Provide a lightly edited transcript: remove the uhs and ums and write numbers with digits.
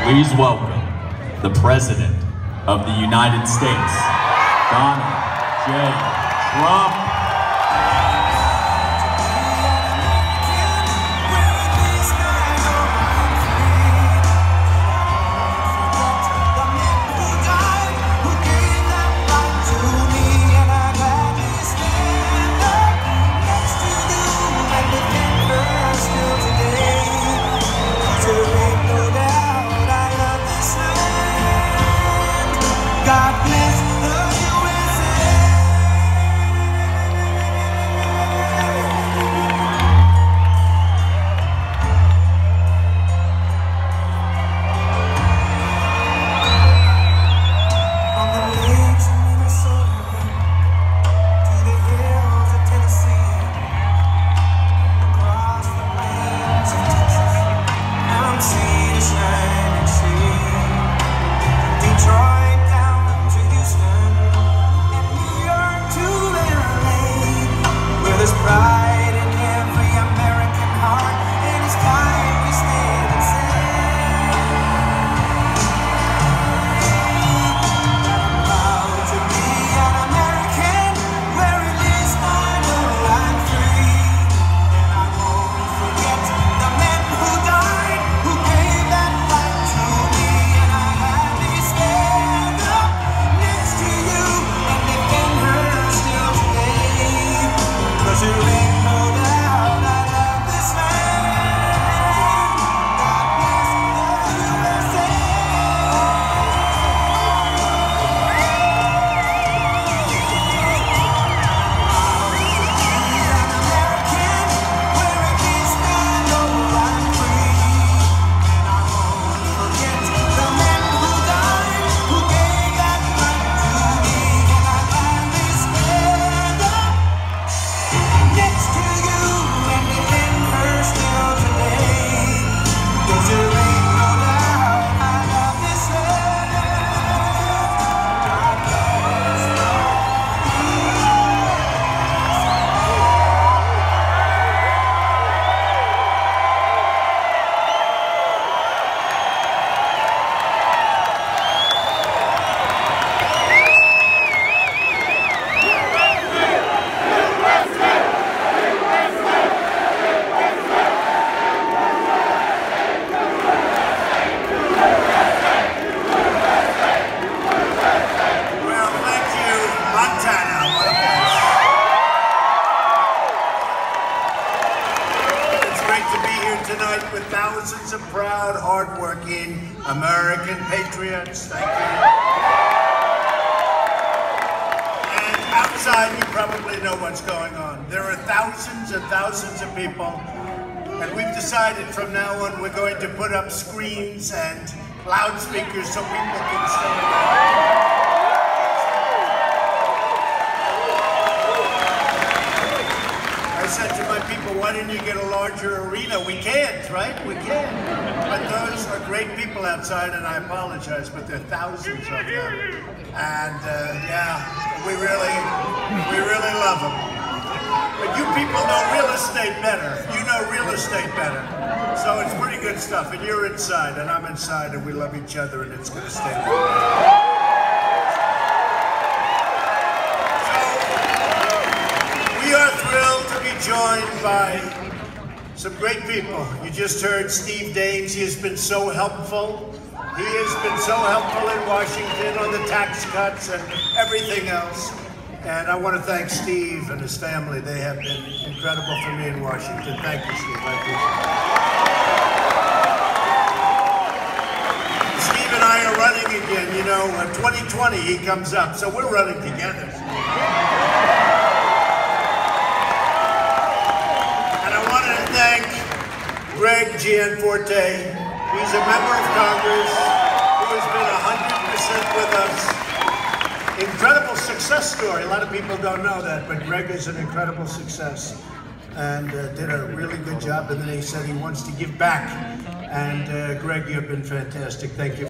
Please welcome the President of the United States, Donald J. Trump. God bless the USA. From the lakes of Minnesota to the hills of Tennessee, across the plains of Texas, from sea to shining sea, Detroit. There's pride in every American heart, and it's time we stand and say, I'm proud to be an American, where at least I know I'm free. And I won't forget the men who died, who gave that right to me. And I happily stand up next to you and defend her still today. 'Cause there ain't no doubt I love this land. God bless the USA. I'll be an American, where at least I know I'm free. And I won't forget the men who died, who gave that right to me. And I finally stand up next to you and defend her still today. 'Cause there ain't no doubt I love this land. God bless the Well, thank you, Montana. What a place. It's great to be here tonight with thousands of proud, hardworking American patriots. Thank you. And outside, you probably know what's going on. There are thousands and thousands of people, and we've decided from now on we're going to put up screens and loudspeakers so people can stay alive. I said to my people, why didn't you get a larger arena? We can't, right? We can't. But those are great people outside, and I apologize, but there are thousands of them. And yeah, we really love them. But you people know real estate better. You know real estate better. So it's pretty good stuff. And you're inside, and I'm inside, and we love each other, and it's going to stay that way. We are thrilled to be joined by some great people. You just heard Steve Daines. He has been so helpful. He has been so helpful in Washington on the tax cuts and everything else. And I want to thank Steve and his family. They have been incredible for me in Washington. Thank you, Steve. I appreciate it. Steve and I are running again. You know, 2020, he comes up, so we're running together. Thank Greg Gianforte. He's a member of Congress who has been 100% with us. Incredible success story. A lot of people don't know that, but Greg is an incredible success and did a really good job. And then he said he wants to give back. And Greg, you've been fantastic. Thank you.